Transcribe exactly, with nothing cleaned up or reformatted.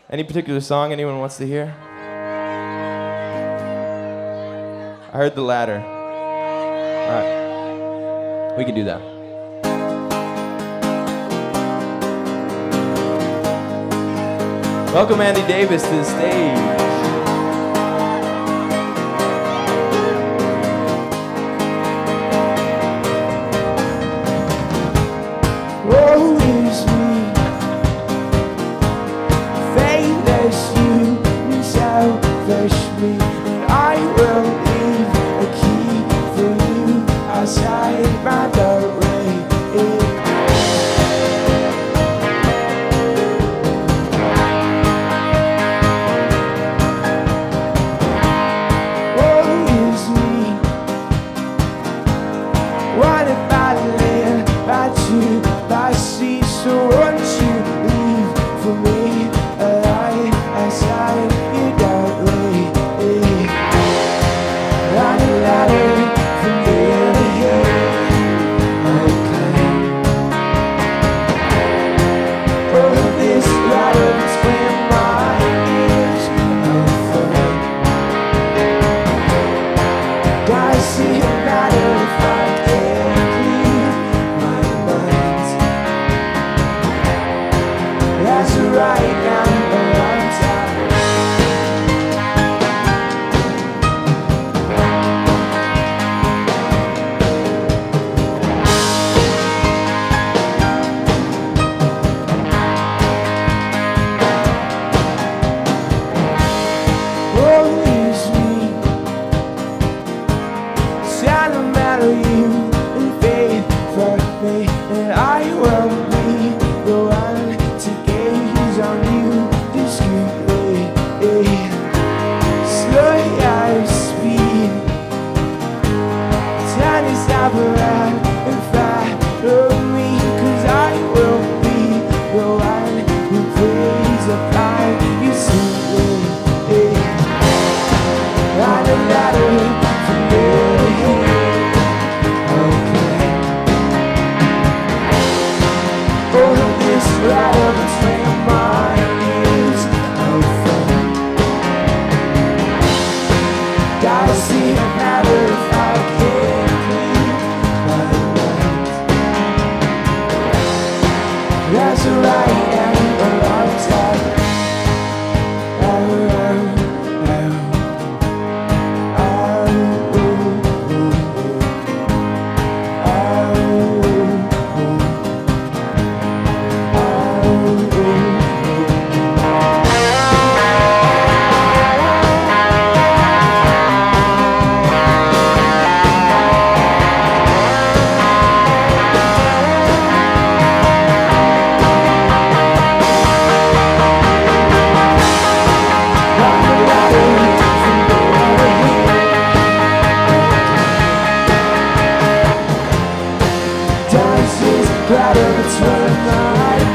Any particular song anyone wants to hear? I heard the latter. All right, we can do that. Welcome Andy Davis to the stage. Woe is me, faithless you, and selfish me, and I will leave a key for you outside my doorway. Woe is me, what if I live by you? I see, so won't you leave for me alive outside your doorway? Run a ladder from here to here, okay. Oh, this ladder is where my ears are falling. Does it matter if I can't clean my mind? That's right now, but I'm tired. Woe is me, sentimental you and faith for me, and I will be the one to gaze on you discreetly. Slow your speed, time to stop around and follow me, 'cause I will be the one who plays upon you sweetly. On a ladder from here to here, okay. Oh, this ladder between my ears, okay. Does it matter if I can't clean my mind? That's right, and a long time. Oh, oh, oh. Ladder between my